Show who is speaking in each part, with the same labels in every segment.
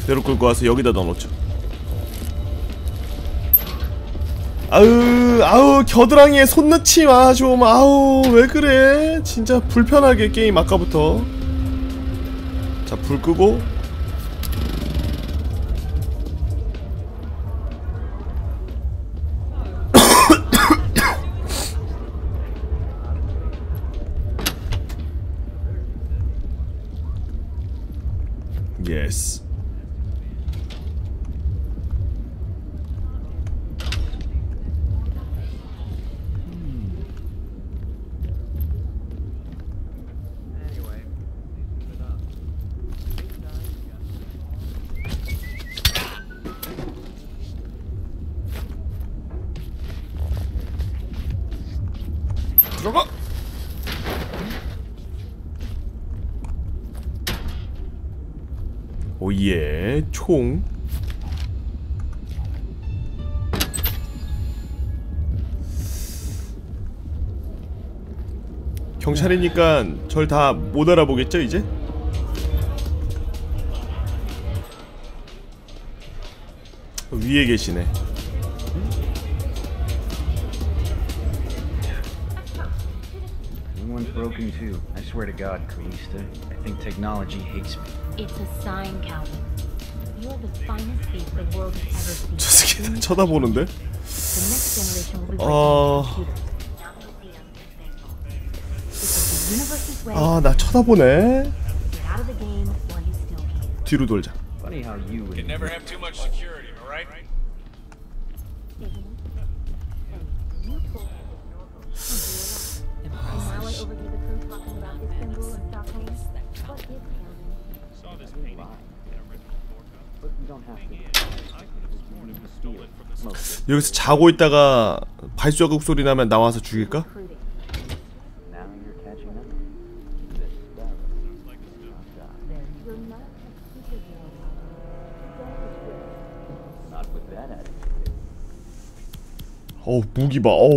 Speaker 1: 그대로 끌고 와서 여기다 넣어놓죠. 아우 겨드랑이에 손 넣지 마 좀. 아우 왜 그래 진짜 불편하게 게임 아까부터. 자 불 끄고 예스. 들어가! 오예, 총. 경찰이니까 절 다 못 알아보겠죠, 이제? 위에 계시네.
Speaker 2: Broken too. I swear to God, Kalista. I think technology hates me.
Speaker 3: It's a sign, Calvin. You're the finest thief the world has ever seen.
Speaker 1: 저 새끼는 쳐다보는데?
Speaker 3: The next generation will be breaking computers.
Speaker 1: 나 쳐다보네.
Speaker 3: Get out of the game while you still can.
Speaker 1: 뒤로 돌자.
Speaker 2: Funny how you
Speaker 4: can never have too much security, alright?
Speaker 1: 여기서 자고 있다가 발자국 소리 나면 나와서 죽일까? 어우 무기 봐. 어우.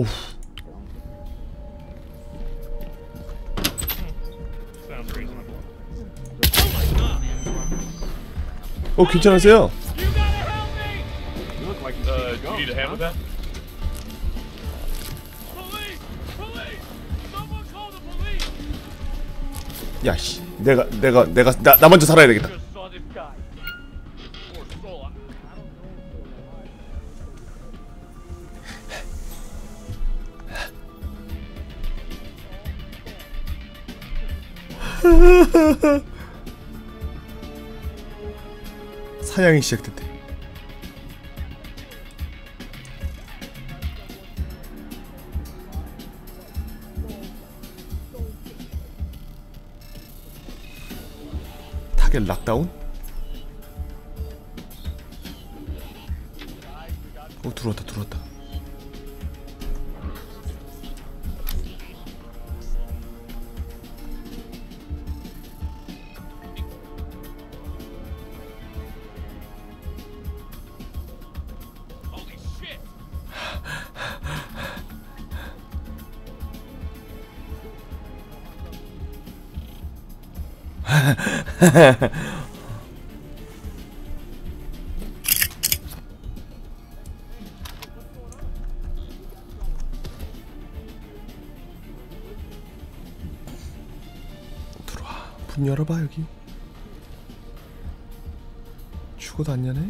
Speaker 1: 괜찮으세요?
Speaker 4: You need a hand with that?
Speaker 1: 야씨, 나 먼저 살아야 되겠다. 사냥이 시작됐대. 타겟 락다운? 들어왔다. 들어와. 문 열어봐 여기. 죽어도 안 여네?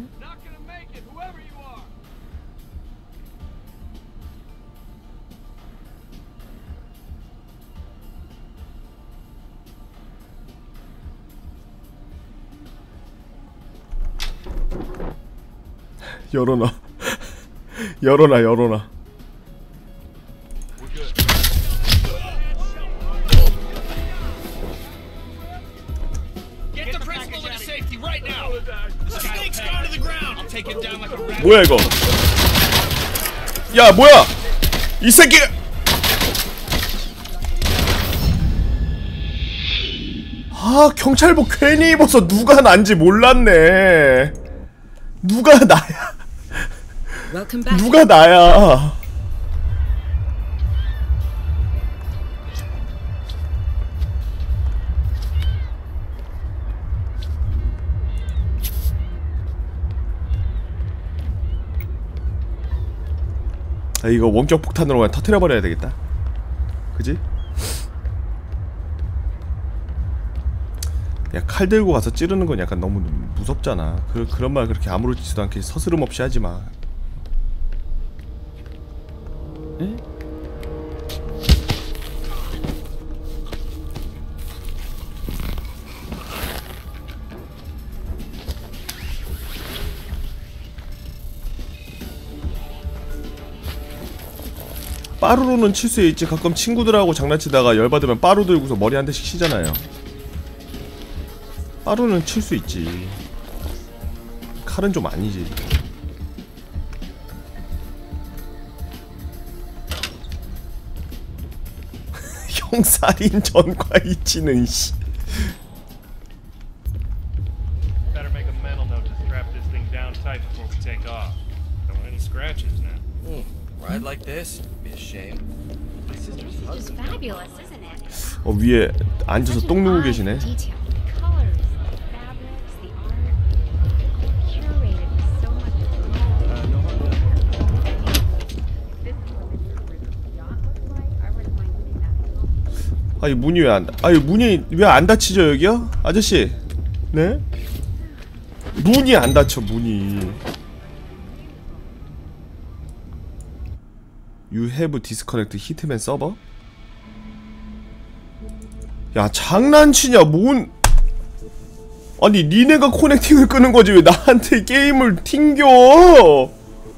Speaker 1: 열어놔. 열어놔. 뭐야 이거? 야 뭐야? 이 새끼! 경찰복 괜히 입어서 누가 난지 몰랐네. 누가 나야? 누가 나야? 자, 이거 원격 폭탄으로 그냥 터트려버려야 되겠다. 그지? 야, 칼 들고 가서 찌르는 건 약간 너무 무섭잖아. 그런 말 그렇게 아무렇지도 않게 서스름 없이 하지마. 에? 빠루로는 칠 수 있지. 가끔 친구들하고 장난치다가 열받으면 빠루 들고서 머리 한 대씩 치잖아요. 빠루는 칠 수 있지. 칼은 좀 아니지. 형살인 전과 이치는 씨.
Speaker 4: Better make a mental note to strap this thing down tight before we take off. Don't want any scratches now.
Speaker 5: Ride like this? Be a shame.
Speaker 3: This is just fabulous, isn't it?
Speaker 1: 위에 앉아서 똥 누고 계시네.
Speaker 3: Detail, the colors, the fabrics, the art, all curated with so much love.
Speaker 5: No harm done.
Speaker 3: This is what the yacht looks like. I wouldn't mind seeing that.
Speaker 1: 아니 문이 왜 안? 아니 문이 왜 안 닫히죠 여기요? 아저씨, 네? 문이 안 닫혀 문이. You have disconnect hitman 서버? 야 장난치냐 뭔? 아니 니네가 코넥팅을 끄는 거지 왜 나한테 게임을 튕겨?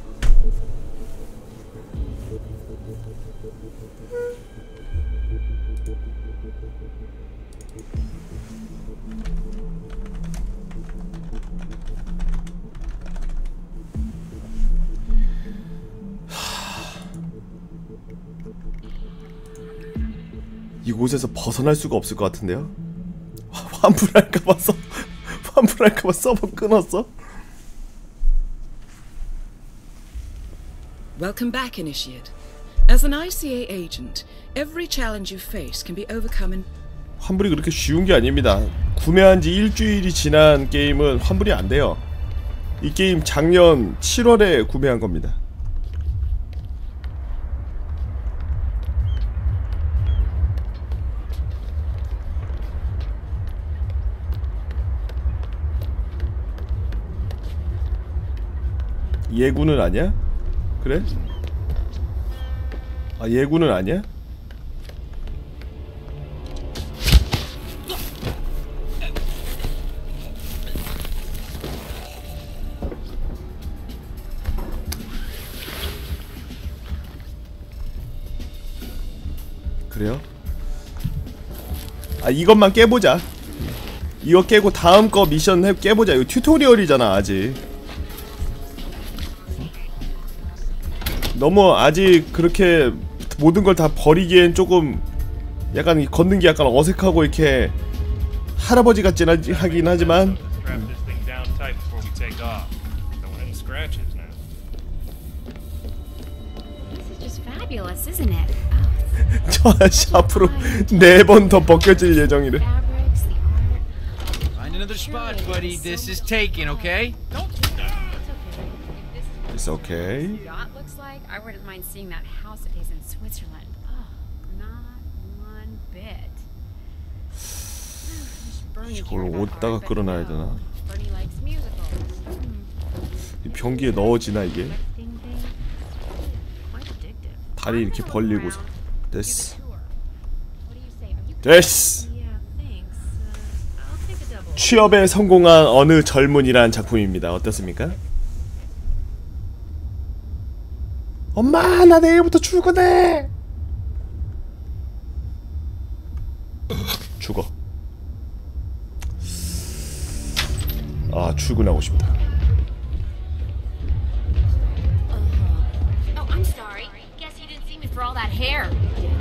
Speaker 1: 이곳에서 벗어날 수가 없을 것 같은데요? 환불할까봐 환불할까봐 서버 끊었어?
Speaker 6: Welcome back, Initiate. As an ICA agent, every challenge you face can be overcome in...
Speaker 1: 환불이 그렇게 쉬운 게 아닙니다. 구매한 지 일주일이 지난 게임은 환불이 안 돼요. 이 게임 작년 7월에 구매한 겁니다. 예구는 아니야? 그래? 아 예구는 아니야? 그래요? 아 이것만 깨보자. 이거 깨고 다음 거 미션 깨보자. 이거 튜토리얼이잖아 아직. 너무 아직 그렇게 모든 걸 다 버리기엔 조금 약간 걷는 게 약간 어색하고 이렇게 할아버지 같진 하긴 하지만
Speaker 4: Strap this thing down tight before we take off. Don't want any scratches now.
Speaker 3: This is just fabulous, isn't it?
Speaker 1: 저 아저씨 앞으로 4번 더 벗겨질 예정이래.
Speaker 3: Fabrics, the art.
Speaker 5: Find another spot, buddy. This is taken, okay?
Speaker 1: It's okay.
Speaker 3: Yacht looks like. I wouldn't mind seeing that house it is in Switzerland. Oh, not one bit.
Speaker 1: 이걸 어디다가 끌어놔야 되나?
Speaker 3: Bernie likes musicals.
Speaker 1: 이 변기에 넣어지나 이게?
Speaker 3: Quite addictive.
Speaker 1: 다리 이렇게 벌리고서 됐어.
Speaker 3: What do you say? Are you?
Speaker 1: 됐어.
Speaker 3: Yeah, thanks. I'll take a double.
Speaker 1: 취업에 성공한 어느 젊은이란 작품입니다. 어떻습니까? 엄마 나 내일부터 출근해. 죽어. 아 출근하고 싶다.
Speaker 3: Oh, I'm sorry. Guess you didn't see me for all that hair.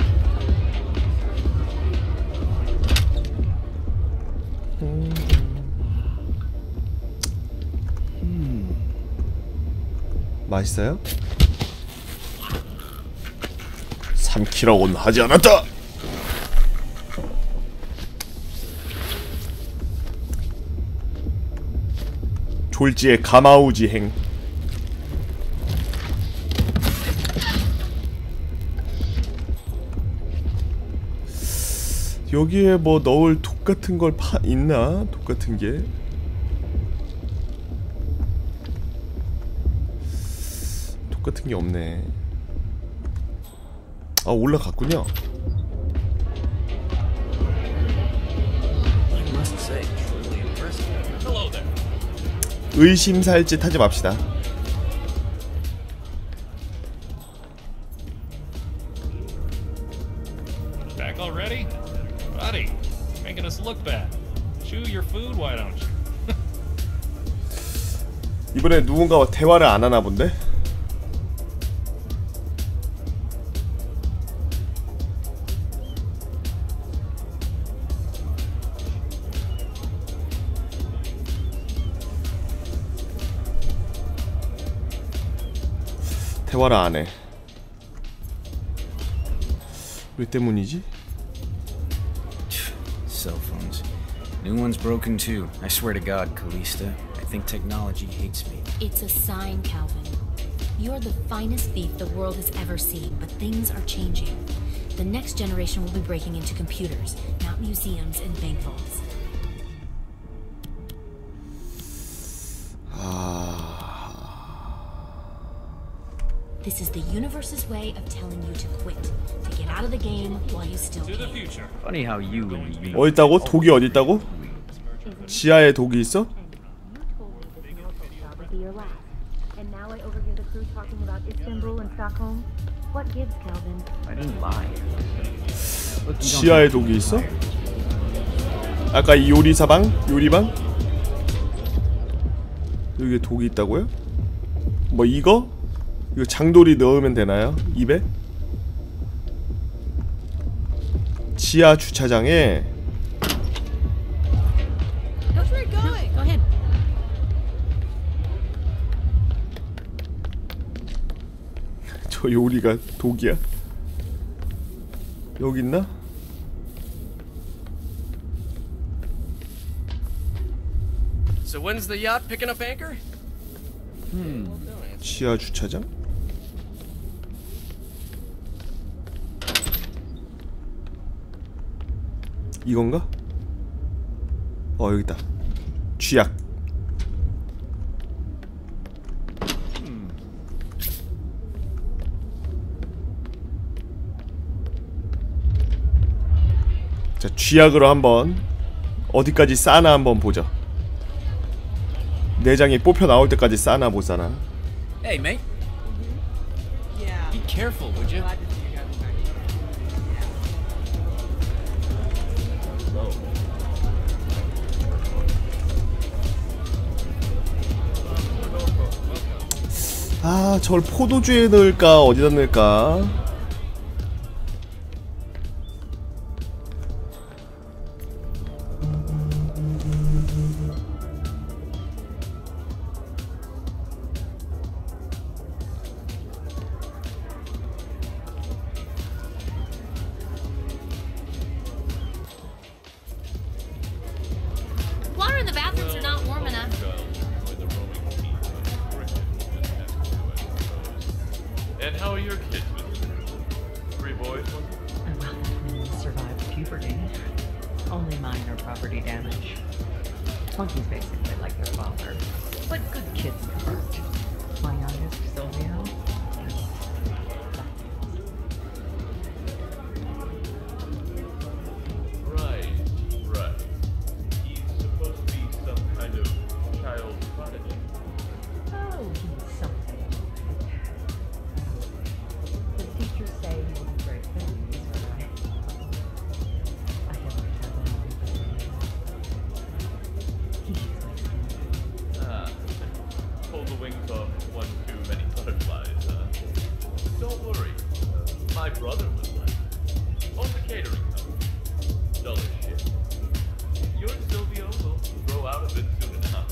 Speaker 1: 맛있어요? 3키라고는 하지 않았다! 졸지의 가마우지 행. 여기에 뭐 넣을 독 같은 걸 있나? 독 같은 게. 독 같은 게 없네. 아, 올라갔군요. 의심살짓 하지 맙시다.
Speaker 4: Back already? Buddy, making us look bad. Chew your food, why don't you?
Speaker 1: 이번에 누군가와 대화를 안 하나 본데? 대화를 안 해. 왜 때문이지?
Speaker 2: Cell phones. New one's broken too. I swear to God, Callista. I think technology hates me.
Speaker 7: It's a sign, Calvin. You're the finest thief the world has ever seen, but things are changing. The next generation will be breaking into computers, not museums and bank vaults. This is the universe's way of telling you to quit, to get out of the game while you still
Speaker 4: To the
Speaker 7: can.
Speaker 4: future.
Speaker 2: Funny how you and me.
Speaker 1: 어디 있다고? 독이 어디 있다고? 지하에 독이 있어?
Speaker 3: Would be your last. And now I overhear the crew talking about Istanbul and Stockholm. What gives, Calvin?
Speaker 2: I didn't lie. Look, you don't
Speaker 1: 지하에
Speaker 2: have to
Speaker 1: 독이 있어?
Speaker 2: lie.
Speaker 1: 아까 이 요리사방? 요리방? 여기에 독이 있다고요? 뭐 이거? 이거 장돌이 넣으면 되나요? 입에? 지하 주차장에
Speaker 6: How's it going? Go ahead.
Speaker 1: 저 요리가 독이야? 여기 있나?
Speaker 5: So when's the yacht picking up anchor?
Speaker 1: 지하 주차장? 이건가? 여기 있다. 쥐약. 자, 쥐약으로 한번 어디까지 싸나 한번 보죠. 내장이 뽑혀 나올 때까지 싸나 못 싸나.
Speaker 5: Hey, mate. Be careful, would you?
Speaker 1: 아, 저걸 포도주에 넣을까 어디다 넣을까?
Speaker 7: Water in the bathrooms are not warm enough.
Speaker 8: And how are your kids, Mr. 3 boys?
Speaker 9: Survived puberty. Only minor property damage. Flunkies basically like their father. But good kids convert. My youngest, Silvio.
Speaker 8: Right, right. He's supposed to be some kind of child prodigy.
Speaker 9: Oh, he's something. The teachers say he will be great things, but I haven't had the money. He's like
Speaker 8: Pull the wings off one too many butterflies, Don't worry. My brother was like that. Owned the catering company. Dull as shit. Your Silvio will grow out of it soon enough.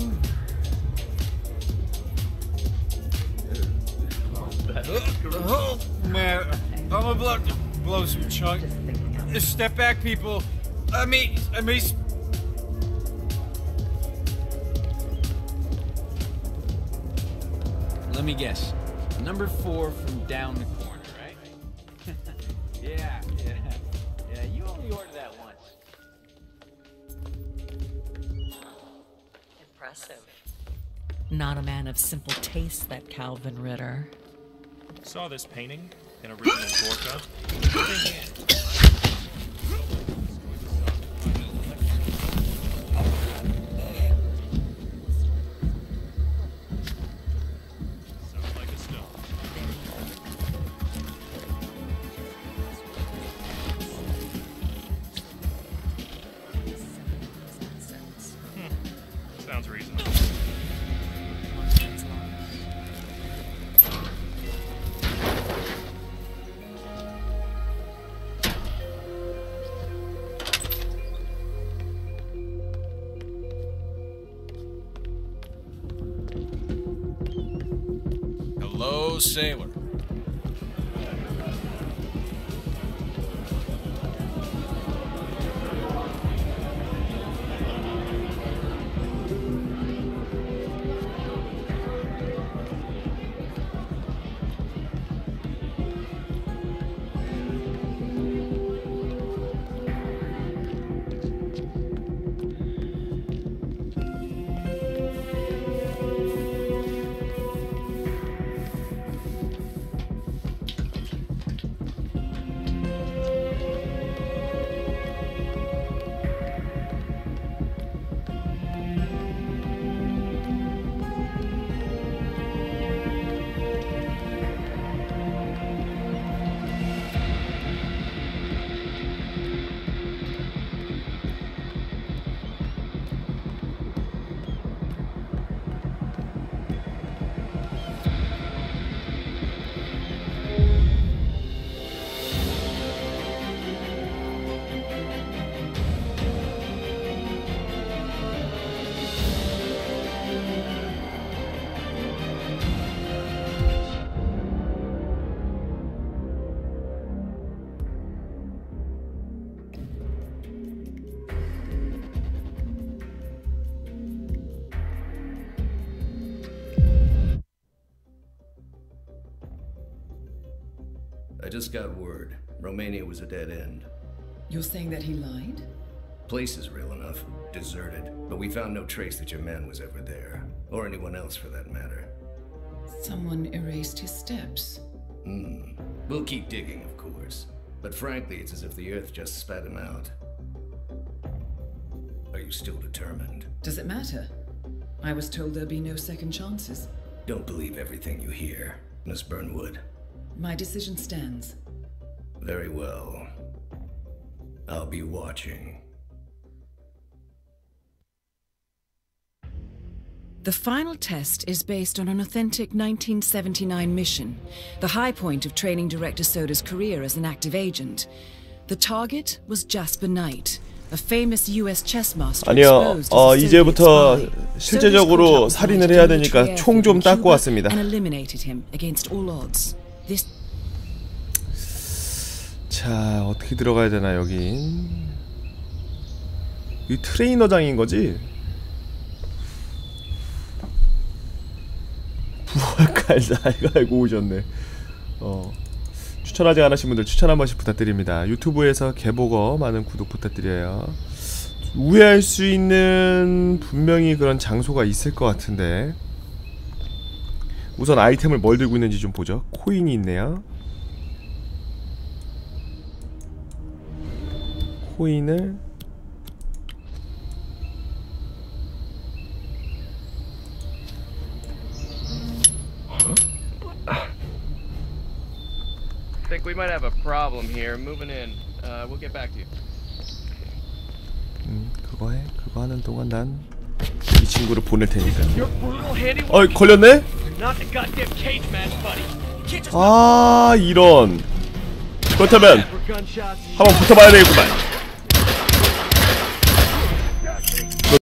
Speaker 8: That's correct.
Speaker 5: Oh, man. I'm about to blow some chunk.
Speaker 9: just thinking out.
Speaker 5: Just step back, people. I mean... Let me guess. Number 4 from down the corner, right? Yeah. You only order that
Speaker 9: Impressive. Not a man of simple taste, that Calvin Ritter.
Speaker 4: Saw this painting in original Gorka. Sounds like a stone. Sounds reasonable.
Speaker 2: Hello, sailor.
Speaker 10: I just got word. Romania was a dead end.
Speaker 6: You're saying that he lied?
Speaker 10: Place is real enough. Deserted. But we found no trace that your man was ever there. Or anyone else for that matter.
Speaker 6: Someone erased his steps.
Speaker 10: We'll keep digging, of course. But frankly, it's as if the Earth just spat him out. Are you still determined?
Speaker 6: Does it matter? I was told there'd be no second chances.
Speaker 10: Don't believe everything you hear, Miss Burnwood.
Speaker 6: My decision stands.
Speaker 10: Very well. I'll be watching.
Speaker 6: The final test is based on an authentic 1979 mission, the high point of training director Soda's career as an active agent. The target was Jasper Knight, a famous US chess master.
Speaker 1: 아니요, 이제부터 실제적으로 살인을 해야 되니까 총 좀 닦고 왔습니다.
Speaker 6: And eliminated him against all odds. This...
Speaker 1: 자, 어떻게 들어가야 되나 여긴? 이 트레이너장인 거지? 부활칼자 이거 알고 오셨네. 추천하지 않으신 분들 추천 한 번씩 부탁드립니다. 유튜브에서 개보거 많은 구독 부탁드려요. 우회할 수 있는 분명히 그런 장소가 있을 것 같은데 우선 아이템을 뭘 들고 있는지 좀 보죠. 코인이 있네요. 코인을
Speaker 11: Think we might have a problem here. Moving in. We'll get back to you.
Speaker 1: 그거 해. 그거 하는 동안 난 이 친구를 보낼 테니까. 걸렸네? 아, 이런. 그렇다면 한번 붙어봐야 되겠구만.